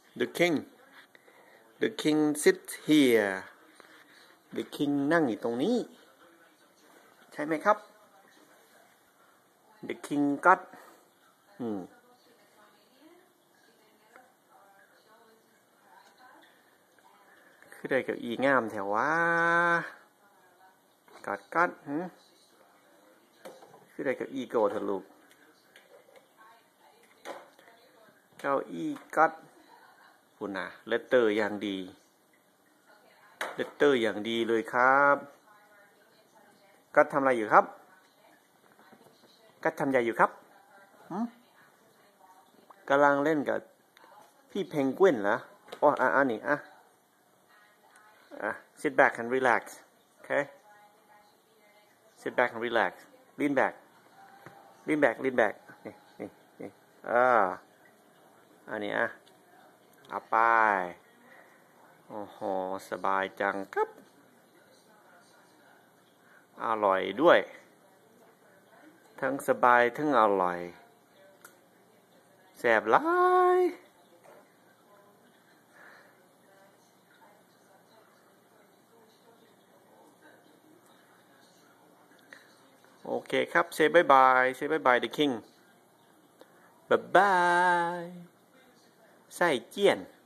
The king the king sits here the king นั่งอยู่ตรงนี้ใช่ไหมครับ The king got คือได้เก้าอี้งามแถวว่ากัดคือได้เก้าอี้โกทะลุเก้าอี้กัดคุณนะเลตเตอร์อย่างดีเลตเตอร์อย่างดีเลยครับกัดทำอะไรอยู่ครับกัดทำอะไรอยู่ครับกำลังเล่นกับพี่เพนกวินเหรออ๋ออันนี้sit back and relax okay sit back and relax lean backนี่อันนี้เอาไปโอ้โหสบายจังครับอร่อยด้วยทั้งสบายทั้งอร่อยแซ่บหลายโอเคครับ say bye bye the king bye bye 再见